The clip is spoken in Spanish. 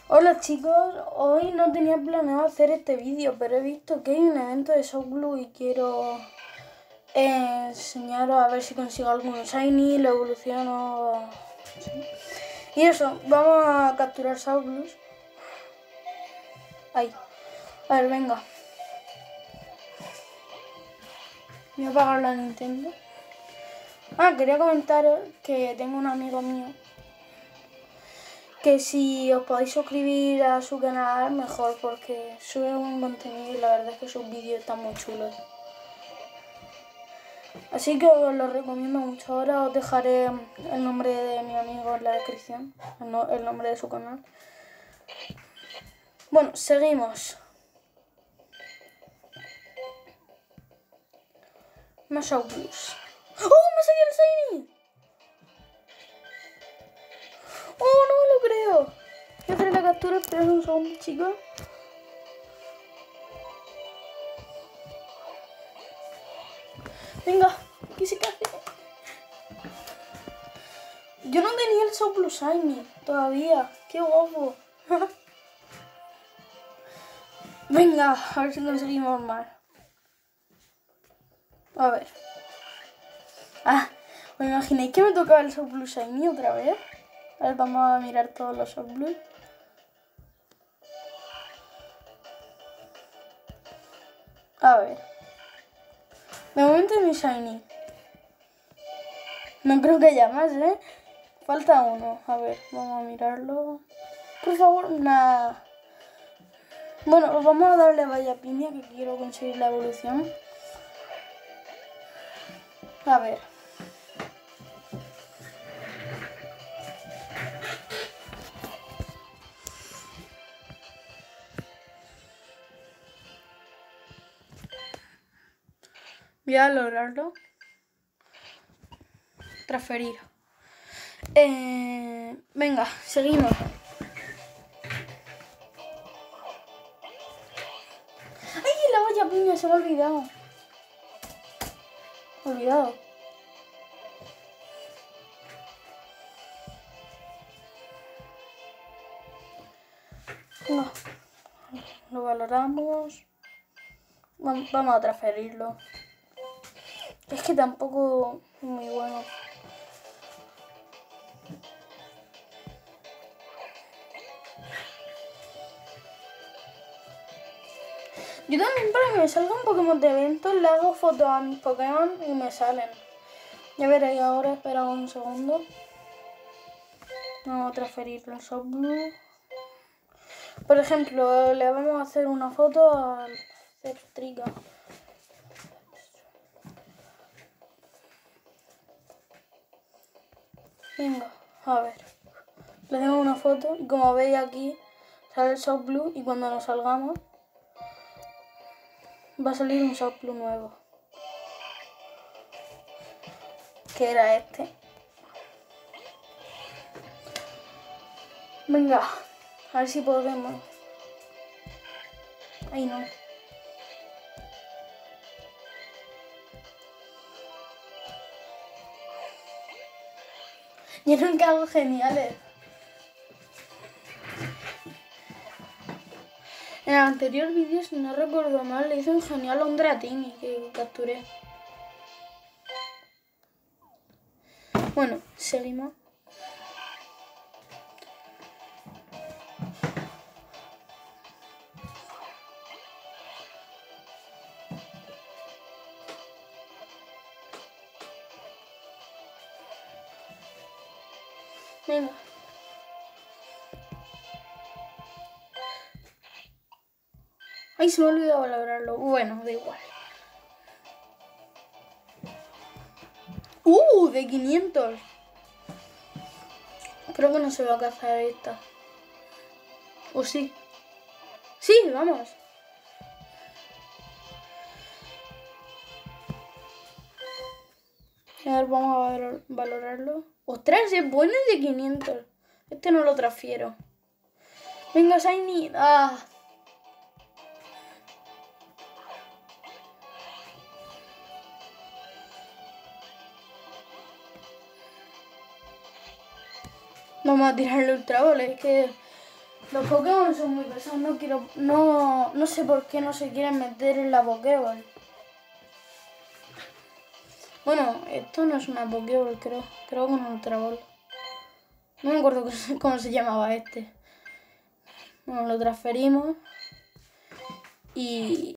Hola chicos, hoy no tenía planeado hacer este vídeo, pero he visto que hay un evento de Softblue y quiero enseñaros a ver si consigo alguno shiny, lo evoluciono. ¿Sí? Y eso, vamos a capturar Softblues. Ahí. A ver, venga. Voy a apagar la Nintendo. Quería comentaros que tengo un amigo mío que si os podéis suscribir a su canal, mejor, porque sube un contenido y la verdad es que sus vídeos están muy chulos. Así que os lo recomiendo mucho. Ahora os dejaré el nombre de mi amigo en la descripción, el nombre de su canal. Bueno, seguimos. Más Blues. ¡Oh, me salió el Shiny! ¡Oh, no me lo creo! Voy a hacer la captura, esperad un segundo, chicos. Venga, ¿qué se hace? Yo no tenía el Softblue Shiny todavía. ¡Qué guapo! Venga, a ver si conseguimos más. A ver. ¿Os imagináis que me tocaba el Softblue Shiny otra vez? A ver, vamos a mirar todos los Softblue. A ver. De momento es mi Shiny. No creo que haya más, ¿eh? Falta uno. A ver, vamos a mirarlo. Por favor, nada. Bueno, vamos a darle vaya piña que quiero conseguir la evolución. A ver. Voy a lograrlo. Transferir. Venga, seguimos. ¡Ay, la valla piña! Se me ha olvidado. Olvidado. No. Lo valoramos. Vamos a transferirlo. Es que tampoco es muy bueno. Yo también, para que me salga un Pokémon de eventos, le hago fotos a mis Pokémon y me salen. Ya veréis ahora, espera un segundo. Vamos a transferirlo al Softblue. Por ejemplo, le vamos a hacer una foto al Zebstrika. Venga, a ver. Le damos una foto y como veis aquí sale el Softblue y cuando nos salgamos va a salir un Softblue nuevo. Que era este. Venga, a ver si podemos. Ahí no. Yo nunca hago geniales. En el anterior vídeo, si no recuerdo mal, le hice un genial a un Dratini que capturé. Bueno, seguimos. Venga. Ay, se me ha olvidado valorarlo. Bueno, da igual. De 500. Creo que no se va a cazar esta. ¿O sí? Sí, vamos. A ver, vamos a valorarlo. ¡Ostras! Es bueno de 500. Este no lo transfiero. Venga, Shiny. Vamos a tirarle Ultra Ball. Es que Los Pokémon son muy pesados, no sé por qué no se quieren meter en la Pokéball. Bueno, esto no es una Pokéball, creo que es una Ultra Ball. No me acuerdo cómo se llamaba este. Bueno, lo transferimos y